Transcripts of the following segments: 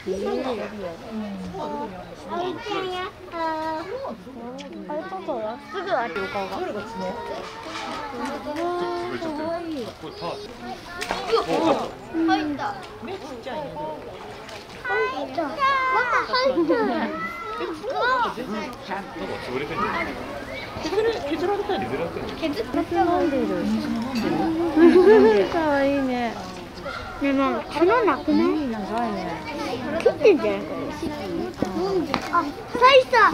あれパパはすぐあるよ顔が。 どれが角？ 潰れちゃってる。これターン。 入った。 目ちっちゃいね。 入った。ママ入った。 なんか潰れてんじゃない？ 削られたよ。 削られてんじゃん。 削って飲んでる。 飲んでる。 かわいいね。ねえママ、角なくない？長いね。切ってんじゃない？あ、サイさ、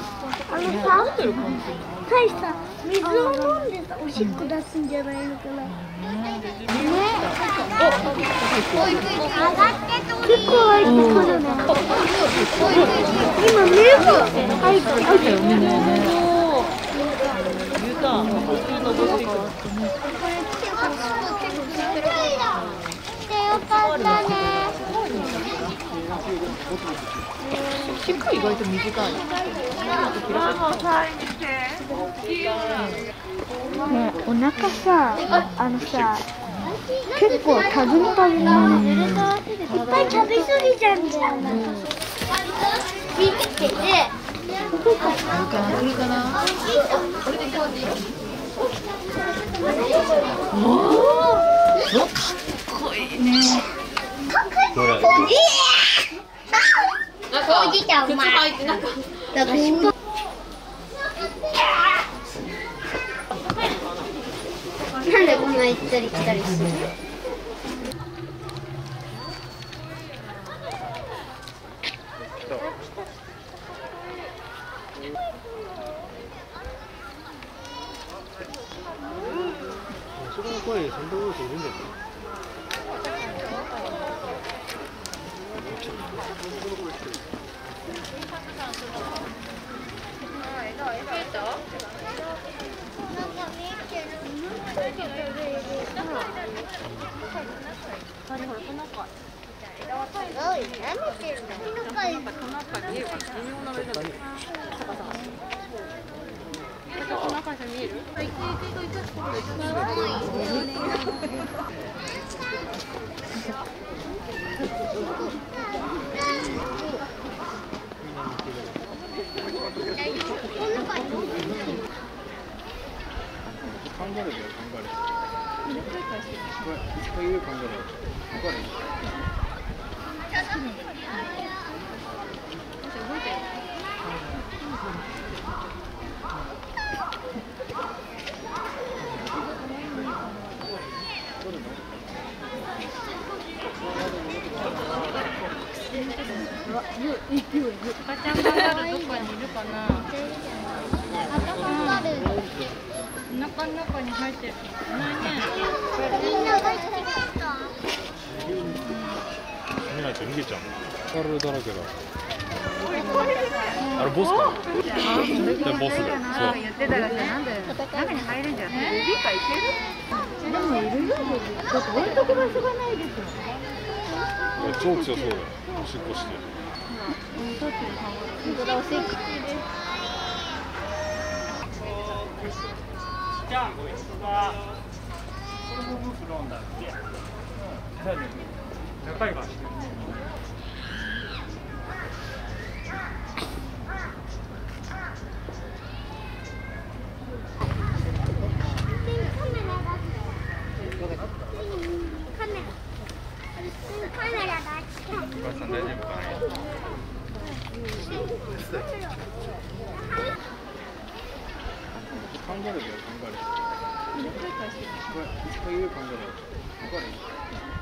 サイさ、水を飲んでさ、おしっこ出すんじゃないのかな。結構入ってくるね。今目が入ったよね。 言うた。登っていく。 よかったね。 尻尾意外と短い。 ねえ、お腹さ、結構たぐんたぐんだね。いっぱい食べ過ぎちゃうんだよね。見てて。 来るかな。おお、かっこいいね。 おじいちゃんうまい。なんか尻尾。なんでこんな行ったり来たりするの？ そこの声、サンタクロースいるんだよ。カンガルーだよ、カンガルー。こういうカンガルー。これ。 赤ちゃんカンガルーどこにいるかな。お腹の中に入ってる。ないね。 見ないと逃げちゃうの。カンガルーだらけだ。あれボスか。でボスだよ。そう。 言ってたらなんで中に入るんじゃない？ベビーカー行ける？ でもいるよ。だって置いとく場所がないですよ。 超強そうだよ。おしっこして。 本当だ、おしっこ。 じゃあ、これは子供のフロンだって。高い場所。 お母さん大丈夫かな。カンガルーだよ、カンガルー。こういうカンガルー。これ。